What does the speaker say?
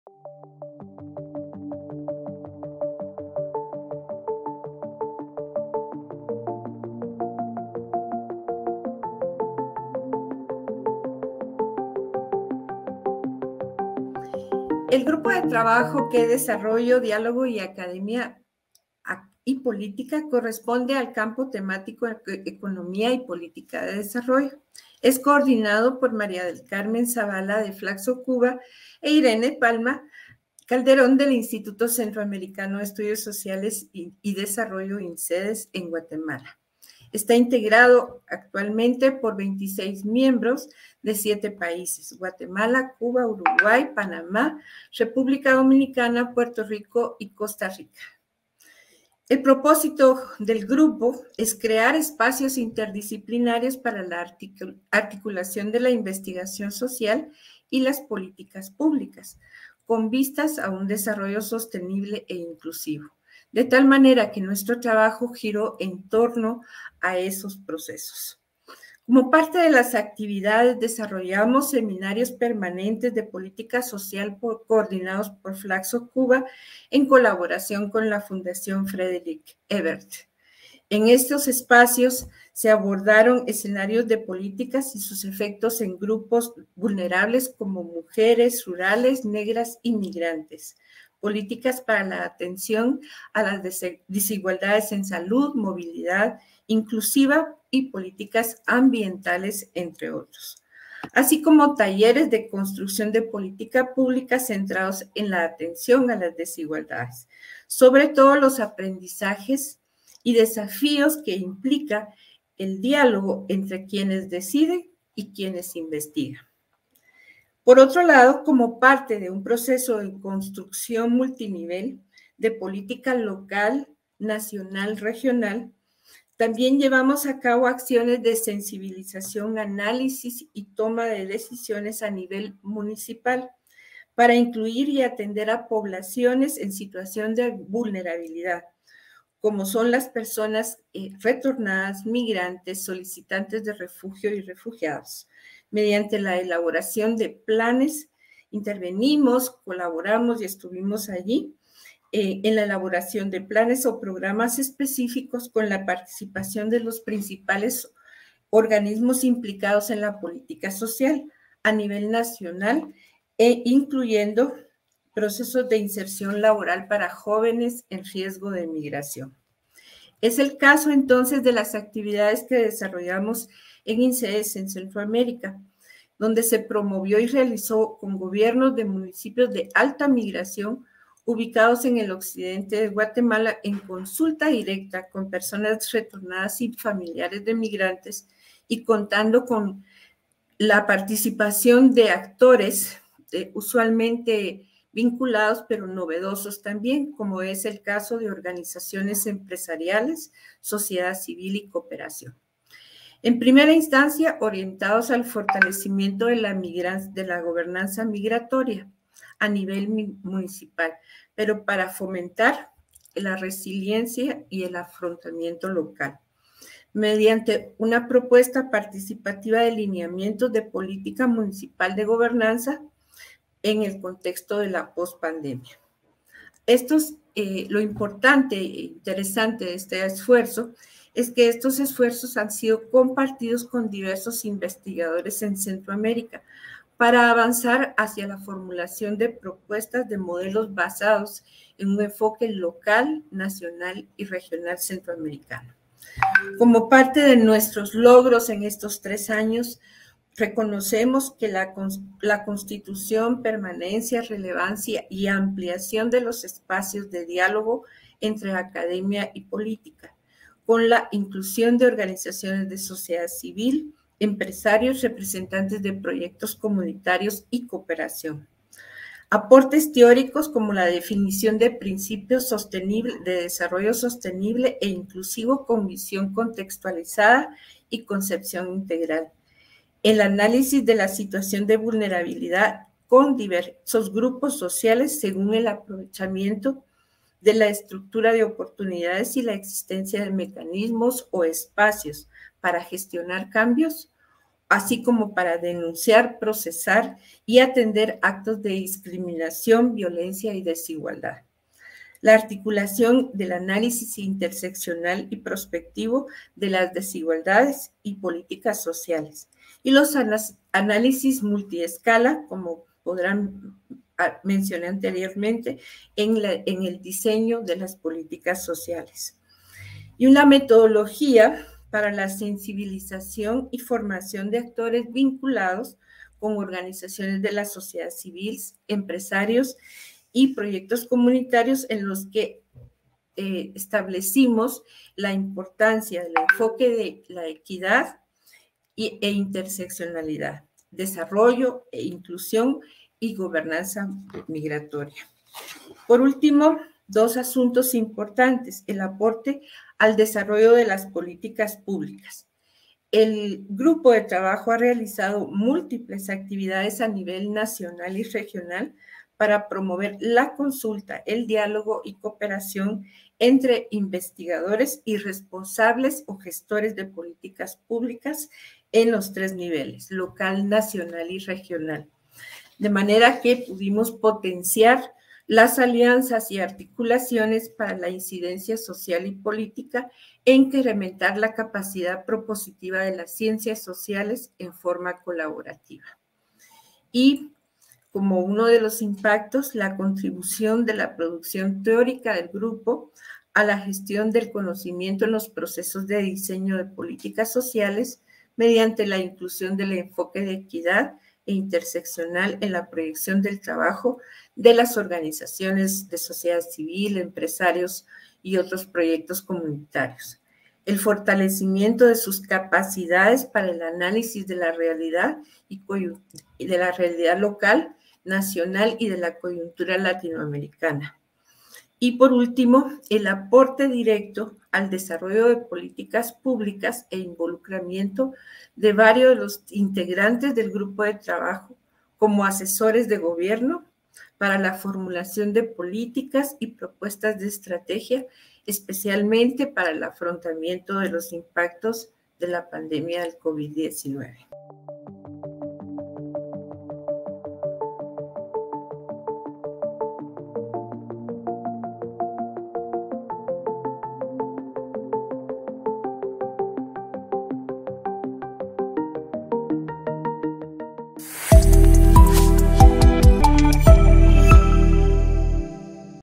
El grupo de trabajo que desarrollo, diálogo y academia y política corresponde al campo temático economía y política de desarrollo. Es coordinado por María del Carmen Zavala de Flaxo, Cuba, e Irene Palma Calderón del Instituto Centroamericano de Estudios Sociales y Desarrollo, INCEDES, en Guatemala. Está integrado actualmente por 26 miembros de 7 países: Guatemala, Cuba, Uruguay, Panamá, República Dominicana, Puerto Rico y Costa Rica. El propósito del grupo es crear espacios interdisciplinarios para la articulación de la investigación social y las políticas públicas, con vistas a un desarrollo sostenible e inclusivo, de tal manera que nuestro trabajo giró en torno a esos procesos. Como parte de las actividades, desarrollamos seminarios permanentes de política social coordinados por Flaxo Cuba en colaboración con la Fundación Frederick Ebert. En estos espacios se abordaron escenarios de políticas y sus efectos en grupos vulnerables como mujeres, rurales, negras y migrantes, políticas para la atención a las desigualdades en salud, movilidad inclusiva y políticas ambientales, entre otros, así como talleres de construcción de política pública centrados en la atención a las desigualdades, sobre todo los aprendizajes y desafíos que implica el diálogo entre quienes deciden y quienes investigan. Por otro lado, como parte de un proceso de construcción multinivel de política local, nacional, regional, también llevamos a cabo acciones de sensibilización, análisis y toma de decisiones a nivel municipal para incluir y atender a poblaciones en situación de vulnerabilidad, como son las personas retornadas, migrantes, solicitantes de refugio y refugiados. Mediante la elaboración de planes, intervenimos, colaboramos y estuvimos allí en la elaboración de planes o programas específicos con la participación de los principales organismos implicados en la política social a nivel nacional e incluyendo procesos de inserción laboral para jóvenes en riesgo de migración. Es el caso entonces de las actividades que desarrollamos en INCEDES en Centroamérica, donde se promovió y realizó con gobiernos de municipios de alta migración ubicados en el occidente de Guatemala en consulta directa con personas retornadas y familiares de migrantes y contando con la participación de actores usualmente vinculados pero novedosos también, como es el caso de organizaciones empresariales, sociedad civil y cooperación. En primera instancia, orientados al fortalecimiento de la gobernanza migratoria a nivel municipal, pero para fomentar la resiliencia y el afrontamiento local, mediante una propuesta participativa de lineamientos de política municipal de gobernanza en el contexto de la pospandemia. Esto es lo importante e interesante de este esfuerzo, es que estos esfuerzos han sido compartidos con diversos investigadores en Centroamérica para avanzar hacia la formulación de propuestas de modelos basados en un enfoque local, nacional y regional centroamericano. Como parte de nuestros logros en estos 3 años, reconocemos que la constitución, permanencia, relevancia y ampliación de los espacios de diálogo entre academia y política, con la inclusión de organizaciones de sociedad civil, empresarios, representantes de proyectos comunitarios y cooperación. Aportes teóricos como la definición de principios sostenibles de desarrollo sostenible e inclusivo con visión contextualizada y concepción integral. El análisis de la situación de vulnerabilidad con diversos grupos sociales según el aprovechamiento de la estructura de oportunidades y la existencia de mecanismos o espacios para gestionar cambios así como para denunciar, procesar y atender actos de discriminación, violencia y desigualdad. La articulación del análisis interseccional y prospectivo de las desigualdades y políticas sociales. Y los análisis multiescala, como mencioné anteriormente, en el diseño de las políticas sociales. Y una metodología para la sensibilización y formación de actores vinculados con organizaciones de la sociedad civil, empresarios y proyectos comunitarios en los que establecimos la importancia del enfoque de la equidad e interseccionalidad, desarrollo e inclusión y gobernanza migratoria. Por último, dos asuntos importantes: el aporte al desarrollo de las políticas públicas. El grupo de trabajo ha realizado múltiples actividades a nivel nacional y regional para promover la consulta, el diálogo y cooperación entre investigadores y responsables o gestores de políticas públicas en los tres niveles, local, nacional y regional. De manera que pudimos potenciar las alianzas y articulaciones para la incidencia social y política e incrementar la capacidad propositiva de las ciencias sociales en forma colaborativa. Y como uno de los impactos, la contribución de la producción teórica del grupo a la gestión del conocimiento en los procesos de diseño de políticas sociales mediante la inclusión del enfoque de equidad e interseccional en la proyección del trabajo de las organizaciones de sociedad civil, empresarios y otros proyectos comunitarios. El fortalecimiento de sus capacidades para el análisis de la realidad y de la realidad local, nacional y de la coyuntura latinoamericana. Y por último, el aporte directo al desarrollo de políticas públicas e involucramiento de varios de los integrantes del grupo de trabajo como asesores de gobierno para la formulación de políticas y propuestas de estrategia, especialmente para el afrontamiento de los impactos de la pandemia del COVID-19.